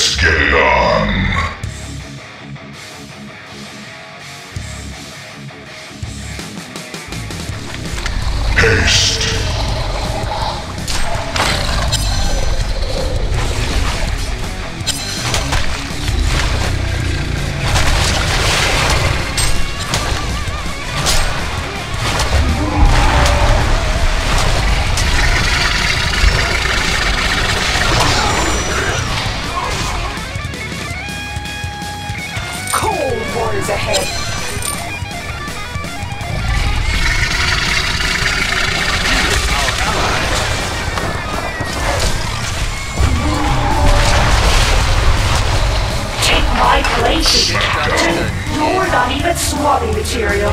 Let's get it on. Haste. Ahead. Take my place, Captain. You're not even swabbing material.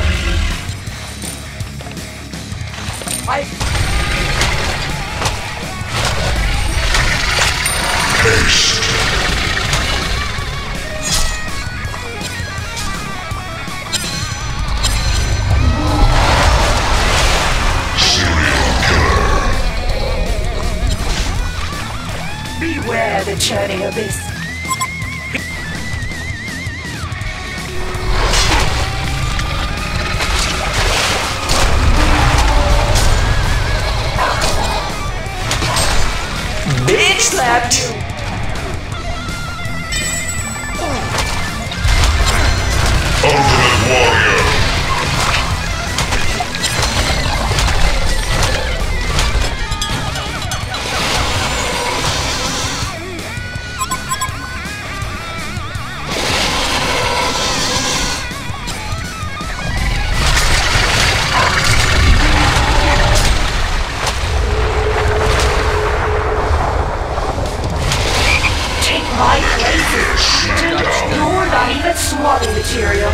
Haste. Beware the churning abyss. Bitch slapped! Ultimate Warrior. You're not even swabbing material.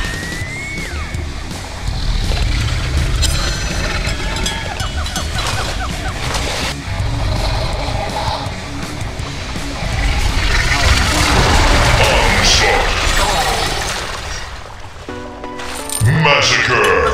Massacre.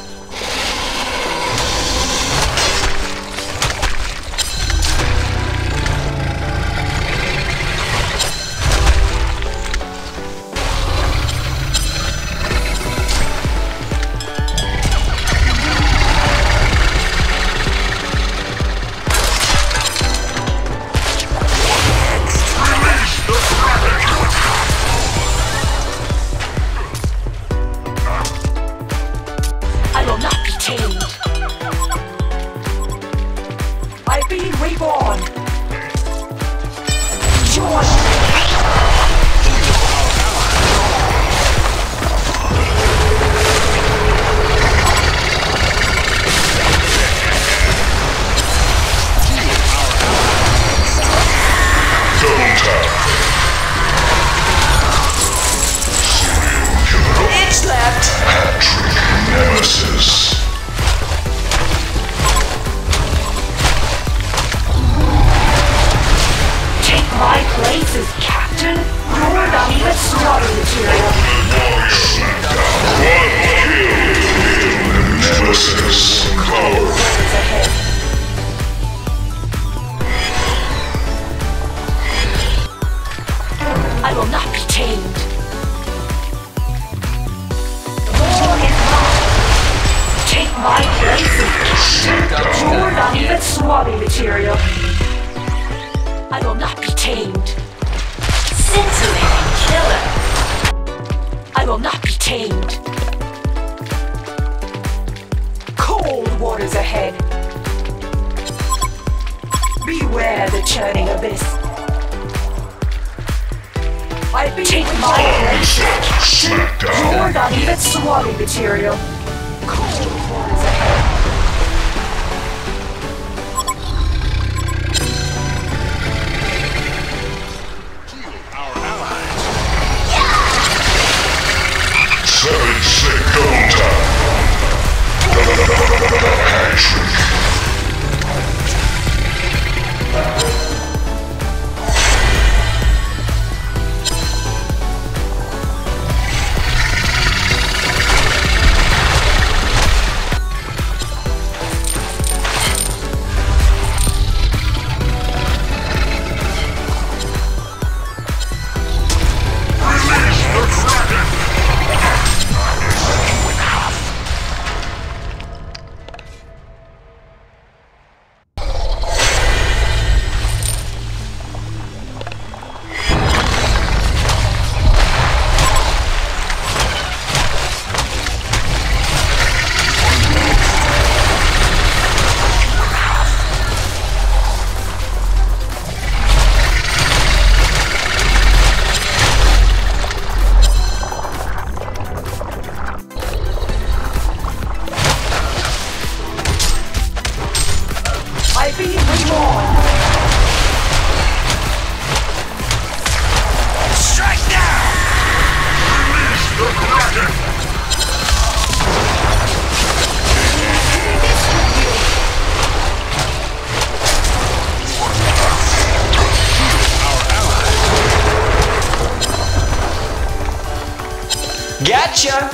I've been reborn. Join Double tap. Serial killer. Bitch slapped. Hat-trick nemesis. My place is Captain. You're not even slaughter material. Nemesis. Close. Ahead. I will not be tamed. War is mine. Take my place as Captain. You're not even swabbing material. I will not be tamed. Scintillating killer. I will not be tamed. Cold waters ahead. Beware the churning abyss. I take my place as Captain. You're not even swabbing material. Cold waters ahead. Seven sick double tap. Hat-trick. Come on! Strike now! Release the Kraken! Gotcha!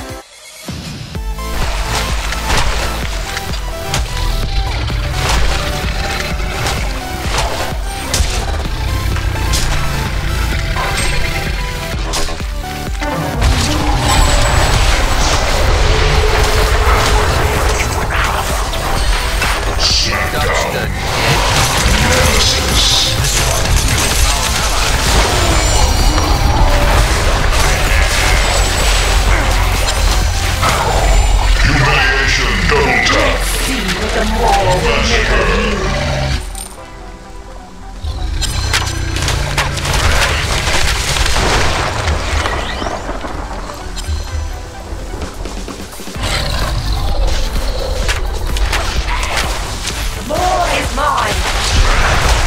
Smackdown! Nemesis! Humiliation double tap! See what the more will make of you. More is mine.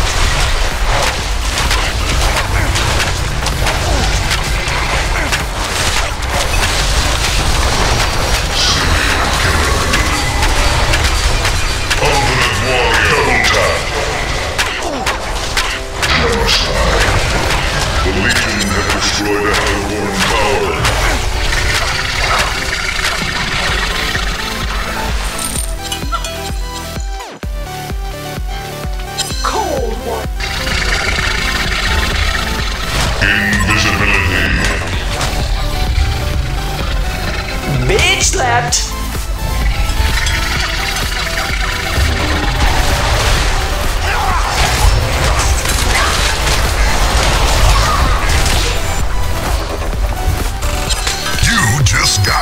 Ultimate Warrior double tap! Genocide! The Legion have destroyed a Hellborn tower! Cold War. Invisibility! Bitch slapped! You just got.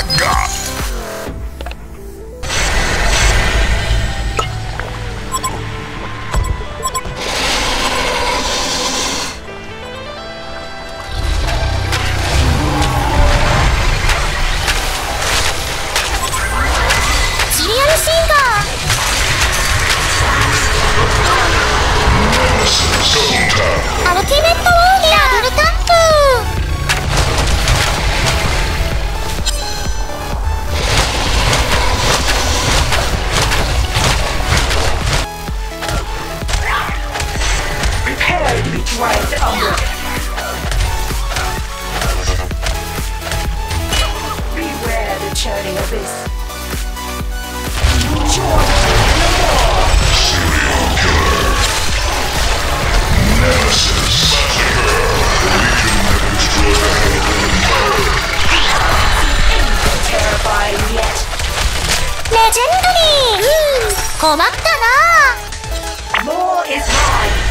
Nemesis double tap! アルティメットウォーリアダブルタップ Prepare to be dragged under. Beware the churning abyss. Join no more. Serial killer! Nemesis! Massacre! The Legion have destroyed a Hellborn tower! Anything terrifying yet. レジェンドリー困ったな More is mine.